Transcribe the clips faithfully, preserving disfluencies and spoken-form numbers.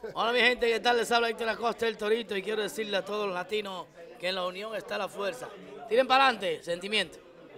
Hola mi gente, ¿qué tal? Les habla Héctor Acosta, el Torito, y quiero decirle a todos los latinos que en la unión está la fuerza. Tiren para adelante, sentimiento.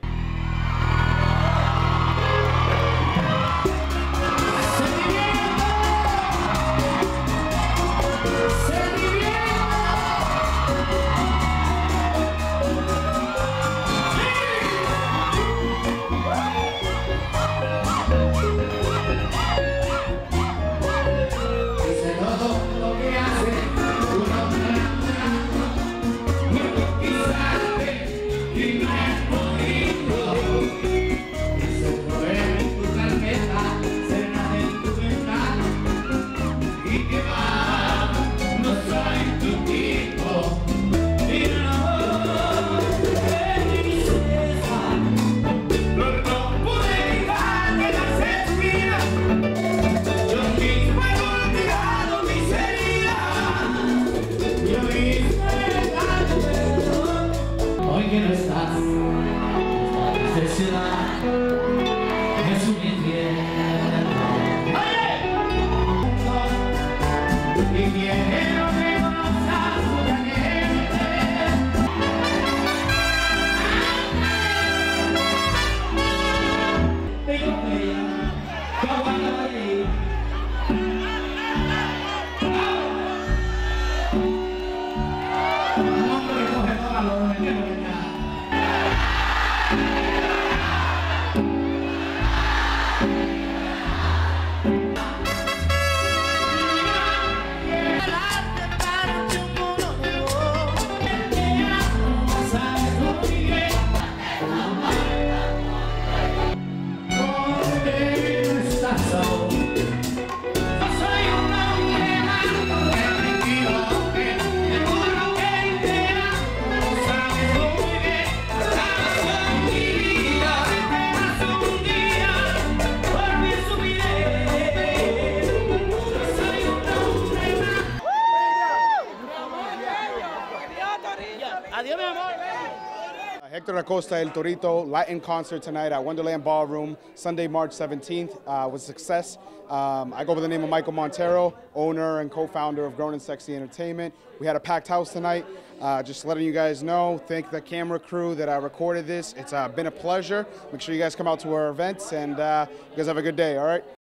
Hoy que no estás, esta ciudad es un infierno. Y quiero que conozcas mucha gente. Tengo bella, que aguanta ahí. Un hombre que coge toda la lona, que no le da. Adiós, mi amor. Hector Acosta, El Torito, Latin concert tonight at Wonderland Ballroom, Sunday, March seventeenth, uh, was a success. Um, I go by the name of Michael Montero, owner and co-founder of Grown and Sexy Entertainment. We had a packed house tonight. Uh, just letting you guys know, thank the camera crew that uh, recorded this. It's uh, been a pleasure. Make sure you guys come out to our events, and uh, you guys have a good day, all right?